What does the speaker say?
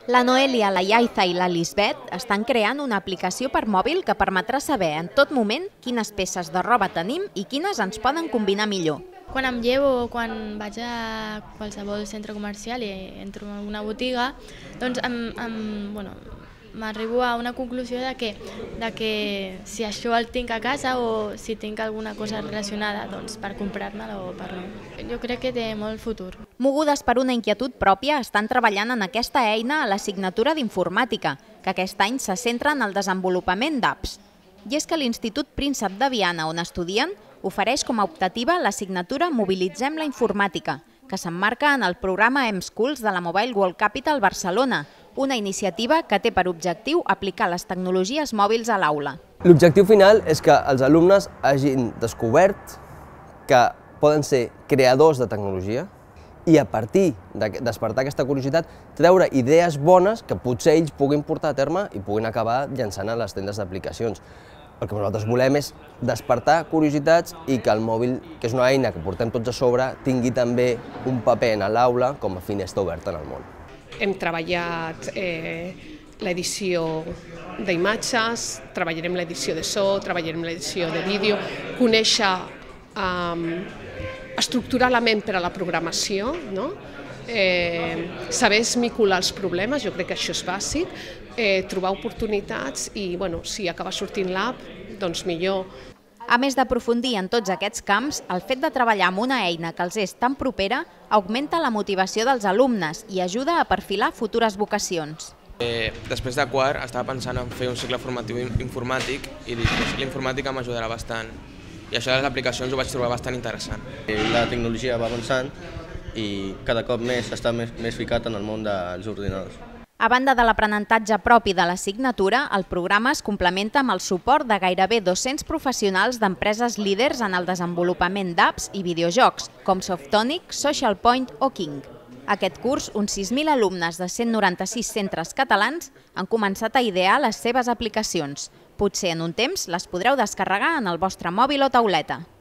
La Noelia, la Yaiza i la Lisbeth estan creant una aplicació per mòbil que permetrà saber en tot moment quines peces de roba tenim i quines ens poden combinar millor. Quan em llevo o quan vaig a qualsevol centre comercial i entro en alguna botiga, doncs m'arribo a una conclusió de que si això el tinc a casa o si tinc alguna cosa relacionada per comprar-me'l o per no. Jo crec que té molt futur. Mogudes per una inquietud pròpia, estan treballant en aquesta eina a l'assignatura d'Informàtica, que aquest any se centra en el desenvolupament d'apps. I és que l'Institut Príncep de Viana, on estudien, ofereix com a optativa l'assignatura Mobilitzem la Informàtica, que s'emmarca en el programa M-Schools de la Mobile World Capital Barcelona, una iniciativa que té per objectiu aplicar les tecnologies mòbils a l'aula. L'objectiu final és que els alumnes hagin descobert que poden ser creadors de tecnologia i a partir de despertar aquesta curiositat treure idees bones que potser ells puguin portar a terme i puguin acabar llançant a les tendes d'aplicacions. El que nosaltres volem és despertar curiositats i que el mòbil, que és una eina que portem tots a sobre, tingui també un paper a l'aula com a finestra oberta en el món. Hem treballat l'edició d'imatges, treballarem l'edició de so, treballarem l'edició de vídeo, conèixer, estructurar la ment per a la programació, no? Saber esmicolar els problemes, jo crec que això és bàsic, trobar oportunitats i si acaba sortint l'app, doncs millor. A més d'aprofundir en tots aquests camps, el fet de treballar amb una eina que els és tan propera augmenta la motivació dels alumnes i ajuda a perfilar futures vocacions. Després de quart estava pensant en fer un cicle formatiu informàtic i dic que l'informàtica m'ajudarà bastant. I això de les aplicacions ho vaig trobar bastant interessant. La tecnologia va avançant i cada cop més està més ficat en el món dels ordinadors. A banda de l'aprenentatge propi de l'assignatura, el programa es complementa amb el suport de gairebé 200 professionals d'empreses líders en el desenvolupament d'apps i videojocs, com Softonic, Social Point o King. Aquest curs, uns 6.000 alumnes de 196 centres catalans han començat a idear les seves aplicacions. Potser en un temps les podreu descarregar en el vostre mòbil o tauleta.